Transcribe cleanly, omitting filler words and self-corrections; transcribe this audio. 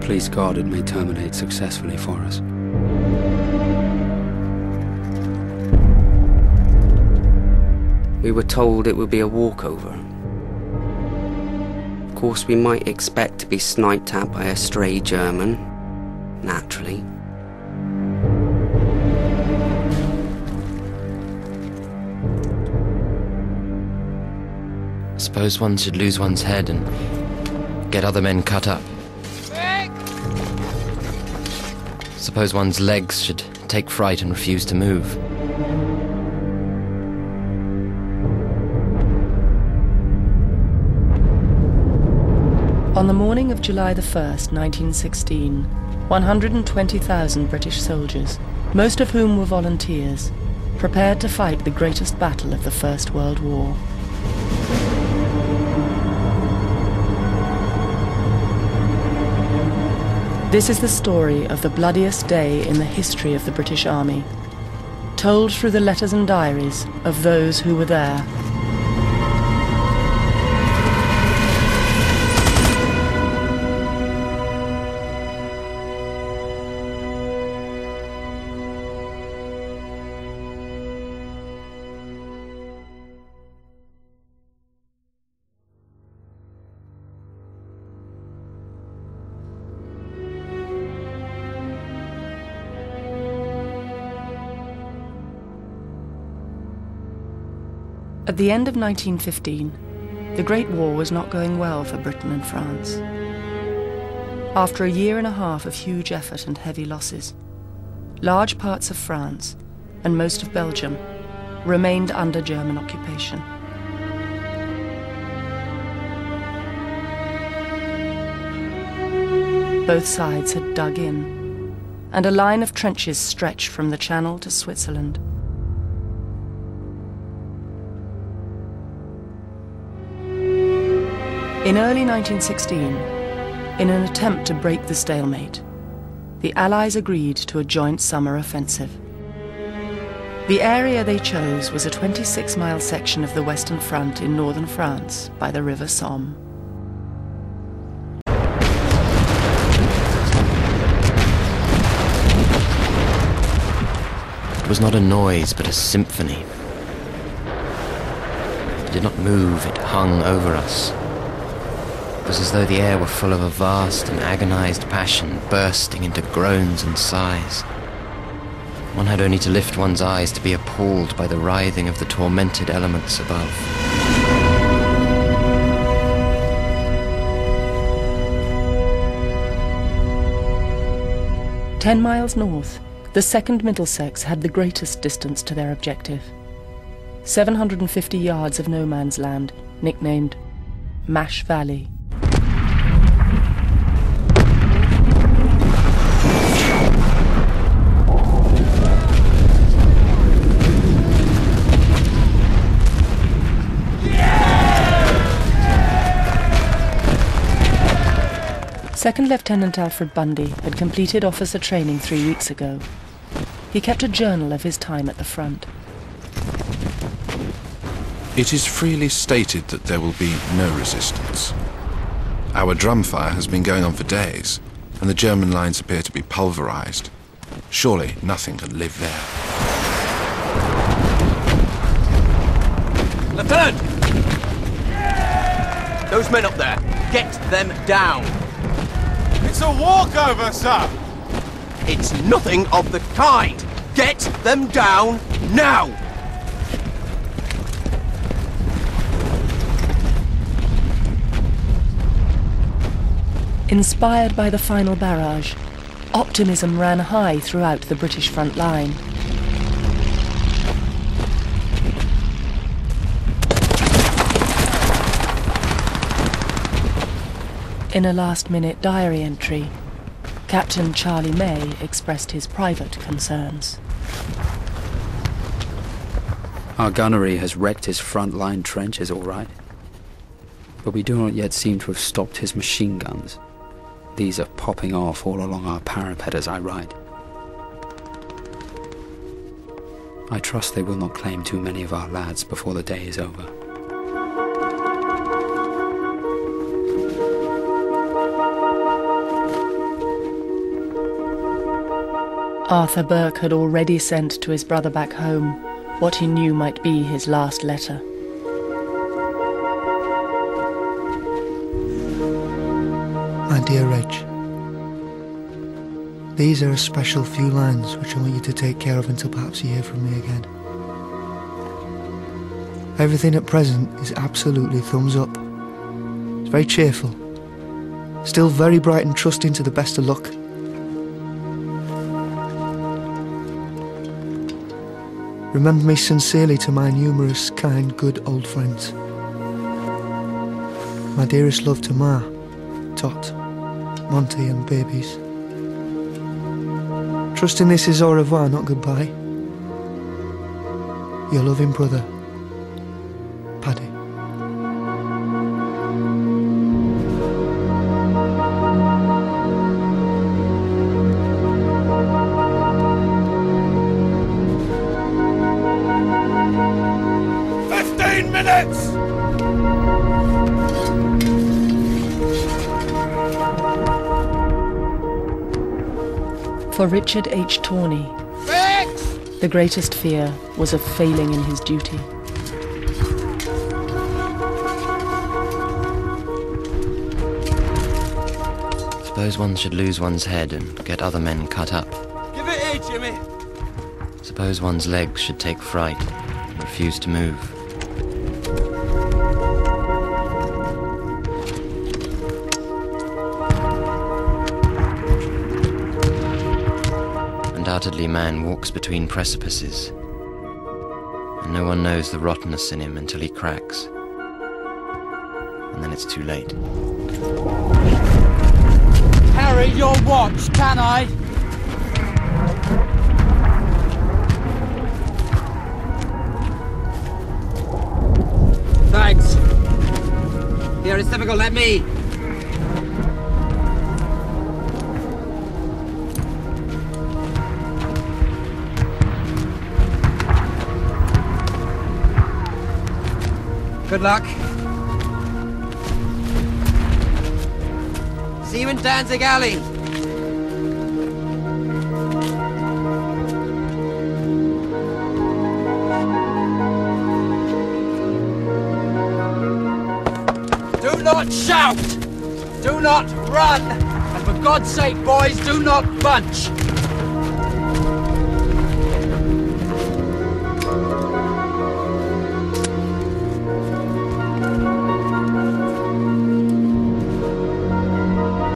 Please God it may terminate successfully for us. We were told it would be a walkover. Of course, we might expect to be sniped at by a stray German, naturally. Suppose one should lose one's head and get other men cut up. Suppose one's legs should take fright and refuse to move. On the morning of July the 1st, 1916, 120,000 British soldiers, most of whom were volunteers, prepared to fight the greatest battle of the First World War. This is the story of the bloodiest day in the history of the British Army, told through the letters and diaries of those who were there. At the end of 1915, the Great War was not going well for Britain and France. After a year and a half of huge effort and heavy losses, large parts of France and most of Belgium remained under German occupation. Both sides had dug in, and a line of trenches stretched from the Channel to Switzerland. In early 1916, in an attempt to break the stalemate, the Allies agreed to a joint summer offensive. The area they chose was a 26-mile section of the Western Front in northern France by the River Somme. It was not a noise, but a symphony. It did not move, it hung over us. It was as though the air were full of a vast and agonized passion bursting into groans and sighs. One had only to lift one's eyes to be appalled by the writhing of the tormented elements above. "10 miles north, the 2nd Middlesex had the greatest distance to their objective. 750 yards of no man's land, nicknamed Mash Valley. Second Lieutenant Alfred Bundy had completed officer training 3 weeks ago. He kept a journal of his time at the front. It is freely stated that there will be no resistance. Our drum fire has been going on for days, and the German lines appear to be pulverized. Surely nothing can live there. Lieutenant! Those men up there, get them down! It's a walkover, sir! It's nothing of the kind! Get them down now! Inspired by the final barrage, optimism ran high throughout the British front line. In a last-minute diary entry, Captain Charlie May expressed his private concerns. Our gunnery has wrecked his front-line trenches, all right. But we do not yet seem to have stopped his machine guns. These are popping off all along our parapet as I ride. I trust they will not claim too many of our lads before the day is over. Arthur Burke had already sent to his brother back home what he knew might be his last letter. My dear Reg, these are a special few lines which I want you to take care of until perhaps you hear from me again. Everything at present is absolutely thumbs up. It's very cheerful, still very bright and trusting to the best of luck. Remember me sincerely to my numerous, kind, good old friends. My dearest love to Ma, Tot, Monty and babies. Trusting this is au revoir, not goodbye. Your loving brother, Paddy. For Richard H. Tawney, the greatest fear was of failing in his duty. Suppose one should lose one's head and get other men cut up. Give it here, Jimmy. Suppose one's legs should take fright and refuse to move. Undoubtedly man walks between precipices, and no one knows the rottenness in him until he cracks. And then it's too late. Harry, your watch, can I? Thanks. Here, it's difficult, let me. Good luck. See you in Danzig Alley. Do not shout! Do not run! And for God's sake, boys, do not bunch!